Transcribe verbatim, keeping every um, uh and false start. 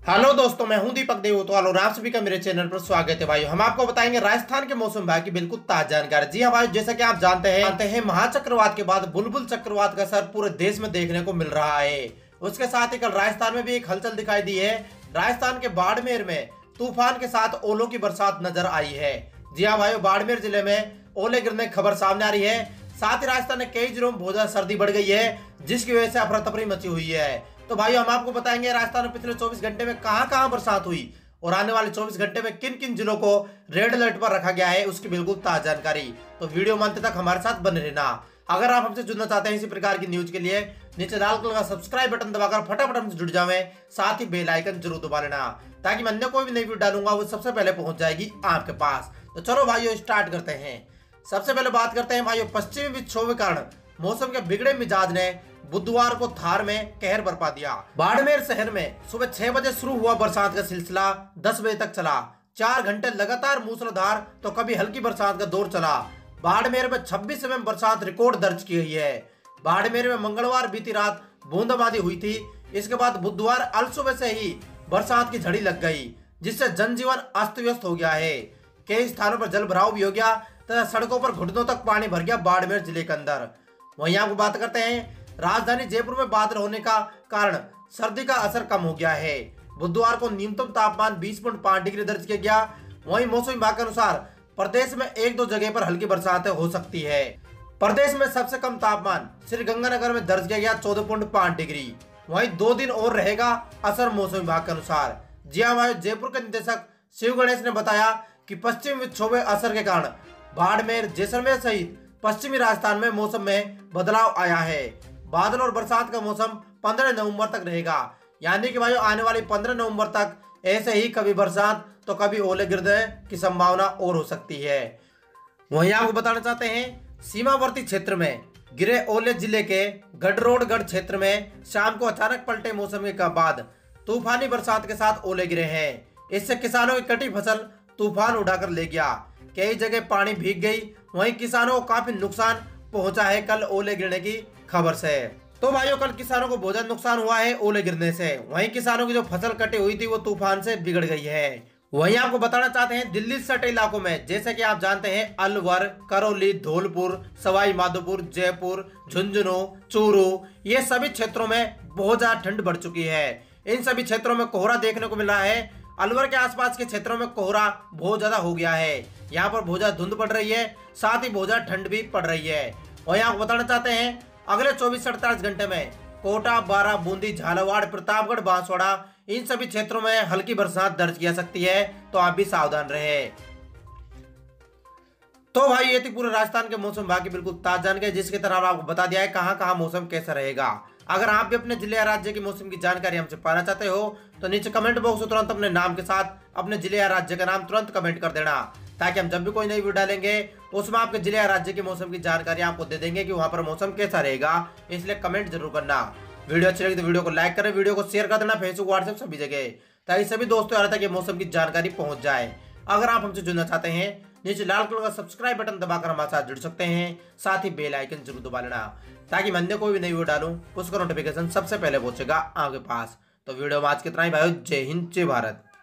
Hello दोस्तों, मैं हूं दीपक देवोतवाल और आप सभी का मेरे चैनल पर स्वागत है। भाई हम आपको बताएंगे राजस्थान के मौसम विभाग की बिल्कुल ताजा जानकारी। जी हां भाई, जैसा कि आप जानते हैं जानते हैं महाचक्रवात के बाद बुलबुल चक्रवात का असर पूरे देश में देखने को मिल रहा है। उसके साथ ही कल राजस्थान में भी एक हलचल दिखाई दी है। राजस्थान के बाड़मेर में तूफान के साथ ओलों की बरसात नजर आई है। जी हाँ भाई, बाड़मेर जिले में ओले गिरने की खबर सामने आ रही है। साथ ही राजस्थान के कई जिलों में बहुत ज्यादा सर्दी बढ़ गई है, जिसकी वजह से अफरा तफरी मची हुई है। तो भाई हम आपको बताएंगे राजस्थान में पिछले चौबीस घंटे में कहां कहां बरसात हुई और आने वाले चौबीस घंटे में किन किन जिलों को रेड अलर्ट पर रखा गया है, उसकी बिल्कुल ताजा जानकारी। तो वीडियो में अंत तक हमारे साथ बने रहना। अगर आप हमसे जुड़ना चाहते हैं इसी प्रकार की न्यूज के लिए, नीचे लाल कलर का सब्सक्राइब बटन दबाकर फटाफट हमसे जुड़ जावे। साथ ही बेल आइकन जरूर दबा लेना ताकि मैं अन्य कोई भी नई वीडियो डालूंगा वो सबसे पहले पहुंच जाएगी आपके पास। तो चलो भाइयों स्टार्ट करते हैं। सबसे पहले बात करते हैं भाइयों पश्चिमी विक्षोभ के कारण मौसम के बिगड़े मिजाज ने बुधवार को थार में कहर बरपा दिया। बाड़मेर शहर में सुबह छह बजे शुरू हुआ बरसात का सिलसिला दस बजे तक चला। चार घंटे लगातार मूसलाधार तो कभी हल्की बरसात का दौर चला। बाड़मेर में छब्बीस एमएम बरसात रिकॉर्ड दर्ज की गई है। बाड़मेर में मंगलवार बीती रात बूंदाबांदी हुई थी। इसके बाद बुधवार अलसुबह से ही बरसात की झड़ी लग गई, जिससे जनजीवन अस्त व्यस्त हो गया है। कई स्थानों पर जल भराव भी हो गया तथा सड़कों पर घुटनों तक पानी भर गया बाड़मेर जिले के अंदर। वहीं आपको बात करते हैं राजधानी जयपुर में बादल होने का कारण सर्दी का असर कम हो गया है। बुधवार को न्यूनतम तापमान बीस पॉइंट पाँच डिग्री दर्ज किया गया। वहीं मौसम विभाग के अनुसार प्रदेश में एक दो जगह पर हल्की बरसात हो सकती है। प्रदेश में सबसे कम तापमान श्रीगंगानगर में दर्ज किया गया चौदह पॉइंट पाँच डिग्री। वहीं दो दिन और रहेगा असर मौसम विभाग के अनुसार। जी हाँ, जयपुर के निदेशक शिव गणेश ने बताया कि पश्चिम विक्षोभ असर के कारण बाड़मेर, जैसलमेर सहित पश्चिमी राजस्थान में मौसम में बदलाव आया है। बादल और बरसात का मौसम पंद्रह नवंबर तक रहेगा, यानी कि भाई आने वाली पंद्रह नवंबर तक ऐसे ही कभी बरसात तो कभी ओले गिरने की संभावना और हो सकती है। वहीं आपको बताना चाहते हैं सीमावर्ती क्षेत्र में गिरे ओले जिले के गडरोडगढ़ क्षेत्र में शाम को अचानक पलटे मौसम के बाद तूफानी बरसात के साथ ओले गिरे हैं। इससे किसानों की कटी फसल तूफान उड़ाकर ले गया। कई जगह पानी भीग गई। वहीं किसानों को काफी नुकसान पहुंचा है कल ओले गिरने की खबर से। तो भाइयों कल किसानों को बहुत ज्यादा नुकसान हुआ है ओले गिरने से। वहीं किसानों की जो फसल कटी हुई थी वो तूफान से बिगड़ गई है। वहीं आपको बताना चाहते हैं दिल्ली से सटे इलाकों में, जैसे कि आप जानते हैं अलवर, करौली, धौलपुर, सवाई माधोपुर, जयपुर, झुंझुनू, चूरू, ये सभी क्षेत्रों में बहुत ज्यादा ठंड बढ़ चुकी है। इन सभी क्षेत्रों में कोहरा देखने को मिल रहा है। अलवर के आसपास के क्षेत्रों में कोहरा बहुत ज्यादा हो गया है। यहाँ पर बहुत ज्यादा धुंध पड़ रही है, साथ ही बहुत ज्यादा ठंड भी पड़ रही है। और यहाँ बताना चाहते हैं अगले चौबीस से अड़तालीस घंटे में कोटा, बारा, बूंदी, झालावाड़, प्रतापगढ़, बांसवाड़ा, इन सभी क्षेत्रों में हल्की बरसात दर्ज की जा सकती है। तो आप भी सावधान रहे। तो भाई ये थी पूरे राजस्थान के मौसम विभाग की बिल्कुल ताजा जानकारी, जिसके तरह आपको बता दिया है कहां कहां मौसम कैसा रहेगा। अगर आप भी अपने जिले या राज्य के मौसम की जानकारी हमसे पाना चाहते हो तो नीचे कमेंट बॉक्स में तुरंत अपने नाम के साथ अपने जिले या राज्य का नाम तुरंत कमेंट कर देना, ताकि हम जब भी कोई नई वीडियो डालेंगे उसमें आपके जिले या राज्य के मौसम की जानकारी आपको दे देंगे कि वहां पर मौसम कैसा रहेगा। इसलिए कमेंट जरूर करना। वीडियो अच्छी लगी तो वीडियो को लाइक करें, वीडियो को शेयर कर देना फेसबुक, व्हाट्सएप सभी जगह, ताकि सभी दोस्तों यहाँ तक मौसम की जानकारी पहुंच जाए। अगर आप हमसे जुड़ना चाहते हैं नीचे लाल कलर का सब्सक्राइब बटन दबाकर हमारे साथ जुड़ सकते हैं। साथ ही बेल आइकन जरूर दबा लेना ताकि मैं अन्य कोई भी नई वीडियो डालूं उसका नोटिफिकेशन सबसे पहले पहुंचेगा आपके पास। तो वीडियो में आज कितना ही भाई, जय हिंद, जय भारत।